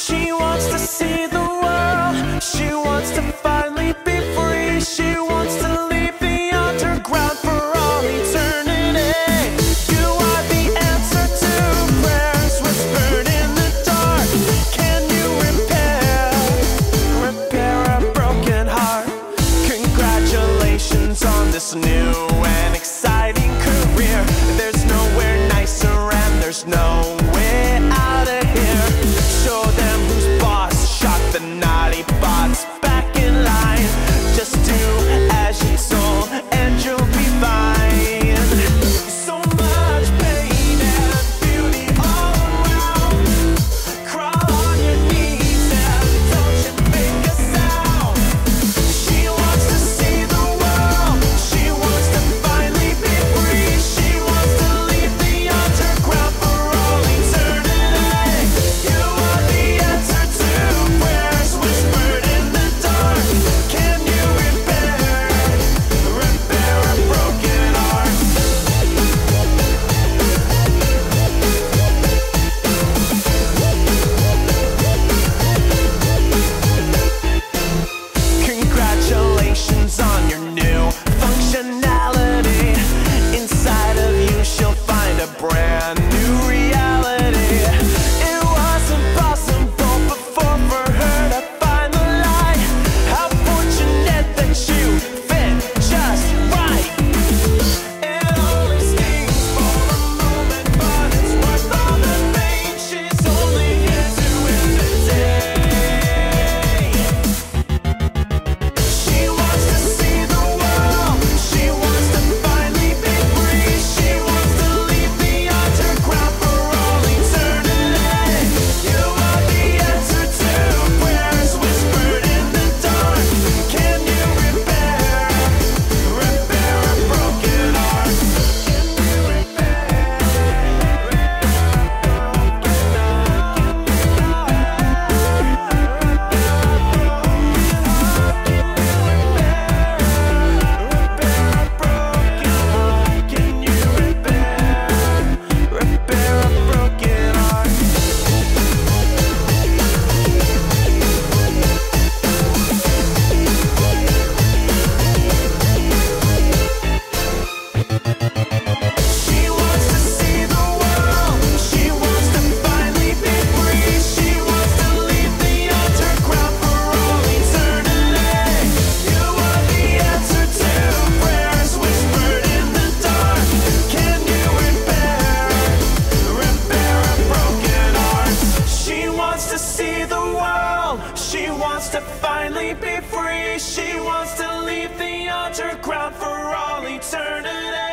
She wants to see the world. She wants to finally be free. She wants to leave the underground for all eternity. You are the answer to prayers whispered in the dark. Can you repair a broken heart? Congratulations on this new and exciting career. There's nowhere nicer and there's no way out of here. Show them who's boss, shock the naughty bots back in line. Just do as you're told and you'll be fine. So much pain and beauty all around. Crawl on your knees and don't you make a sound. She wants to see the world. She wants to finally be free. She wants to leave the underground for all eternity. You are the answer to prayers whispered in the dark. Can you repair a broken heart? Congratulations on your new functionality. Inside of you she'll find a brand new reality. It wasn't possible before for her to find the light. How fortunate that you fit just right. It only stings for a moment, but it's worth all the pain. She's only here to end the day. She wants to see the world. She wants to finally be free. She wants to leave the underground for all eternity. You are the answer to prayers whispered in the dark. Can you repair a broken heart? Can you repair a broken heart? She wants to see the world. She wants to finally be free. She wants to leave the underground for all eternity. You are the answer to prayers whispered in the dark. Can you repair a broken heart? She wants to see the world. She wants to finally be free. She wants to leave the underground for all eternity.